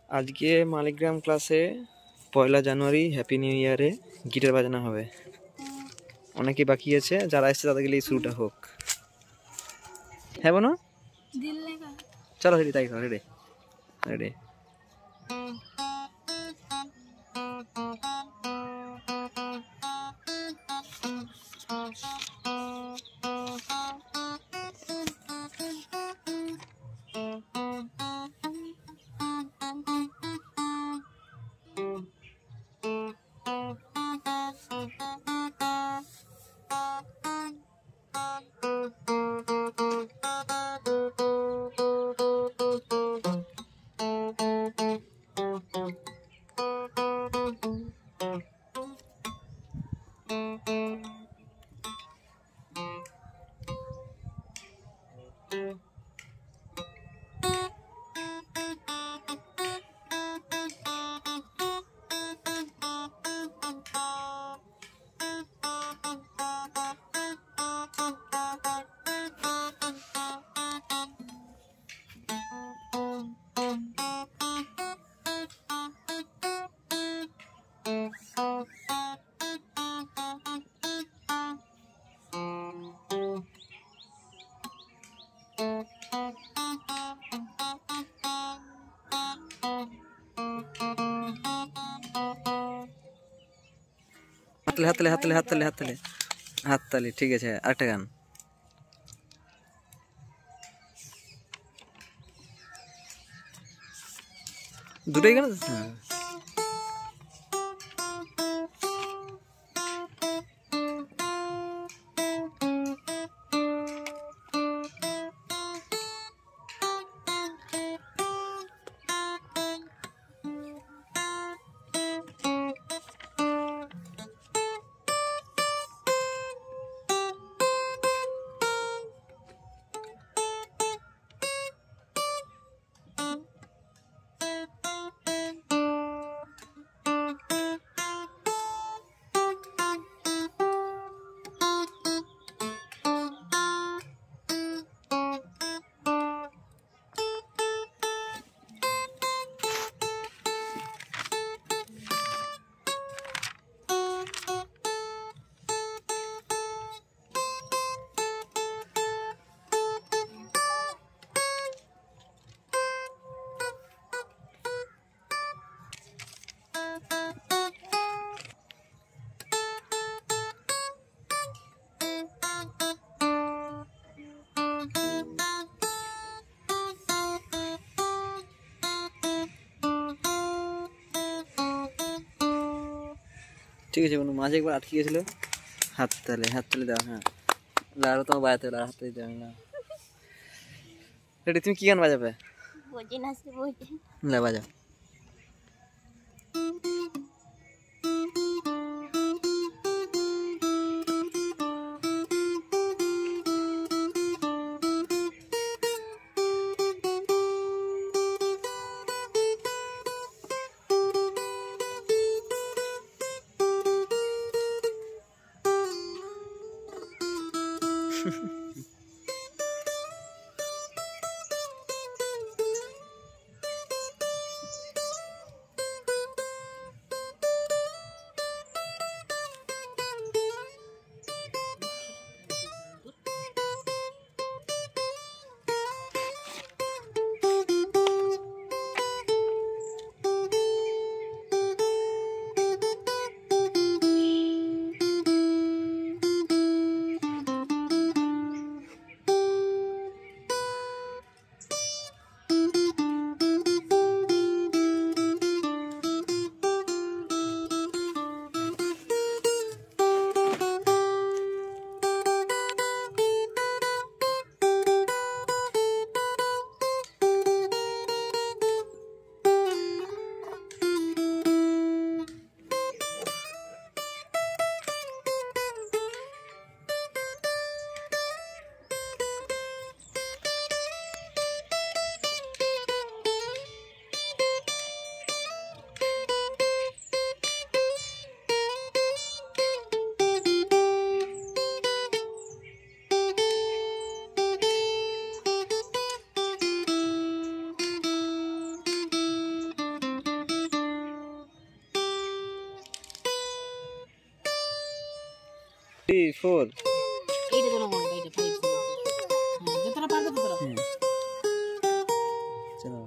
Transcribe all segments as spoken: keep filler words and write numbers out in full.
आज के मालिग्राम क्लासे पयला জানুয়ারি হ্যাপি নিউ ইয়ারে গিটার বাজানো হবে। অনেকেই বাকি আছে, যারা আসছে তাদের গেলে শুরুটা হোক। হ্যাঁ বোনো, চলো রেডি, তাই রেডি রেডি। হাততালি হাততালি হাততালি হাততালি হাততালি, ঠিক আছে। আরেকটা গান, দুটোই গান। হ্যাঁ ঠিক আছে। কোনো মাঝে একবার আটকে গেছিল। হাততালি হাততালি দাও। হ্যাঁ আরো তোমার বাজাতে হলো, হাততালি দাও না। রেডি, তুমি কি গান বাজাবে? না বাজাও। थ्री फोर এইটা যেন মনে এইটা ফাইভ হ্যাঁ যতটা পারবে ততটা চলো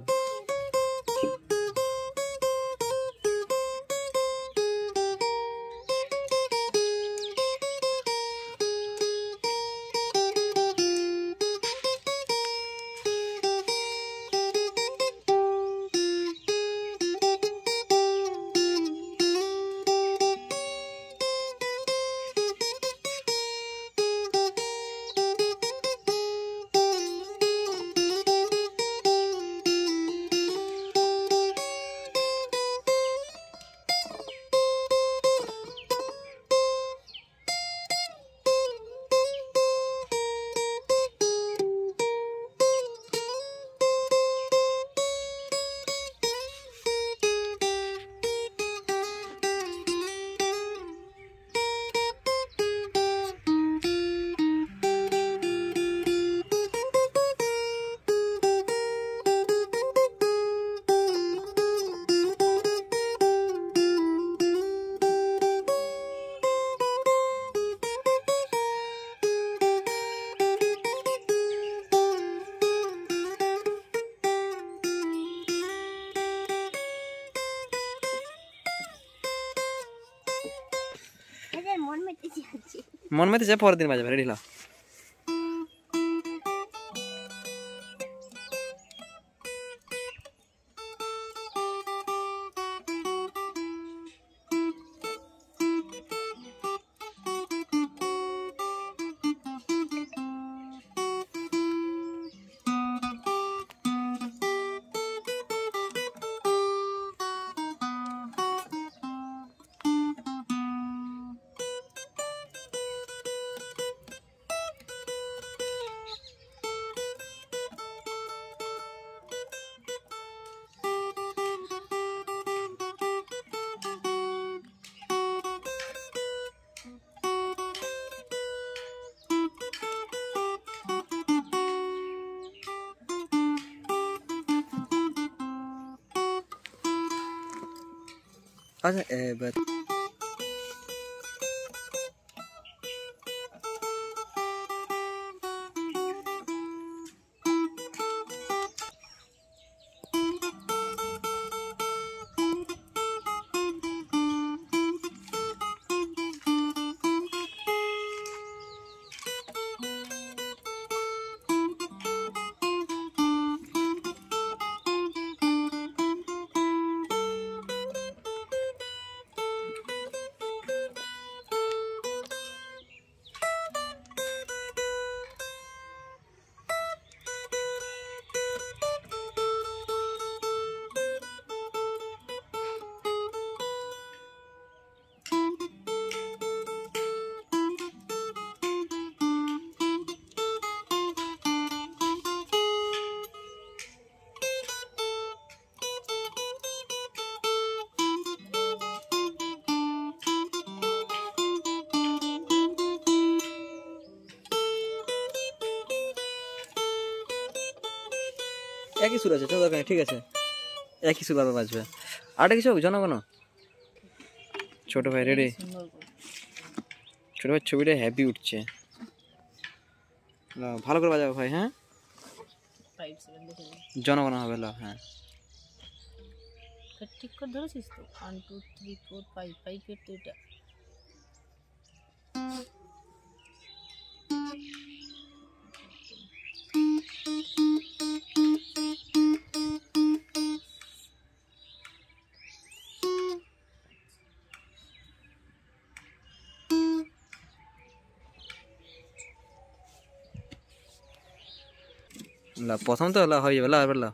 मन में तो जा पर दिन बाजे रेडी ला अच्छा ए बट एक ही सुर আছে তো দরকার ঠিক আছে एक ही सुर বাবা বাজবে আর কিছু জনগণ ছোট ভাই রেডি ছোট ভাই ছবিটা হ্যাপি উঠছে না ভালো করে বাজাও ভাই হ্যাঁ ফাইভ সেভেন দেখে জনগণ হবে না হ্যাঁ ঠিক করে ধরেছিস তো one two three four five five এর তো এটা ला प्रथम तो ला হয়ে যাবে লা এবার লা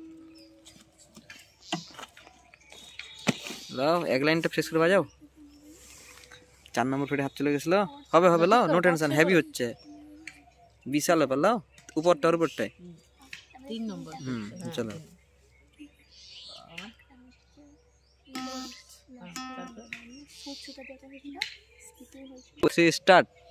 লাও এক লাইনটা শেষ করে বাজাও চার নম্বর ফিরে হাত চলে গেছিল হবে হবে লাও নো টেনশন হেভি হচ্ছে বিশাল ব্যাপার লাও উপরটার উপরটাই তিন নম্বর হুম চলো স্টার্ট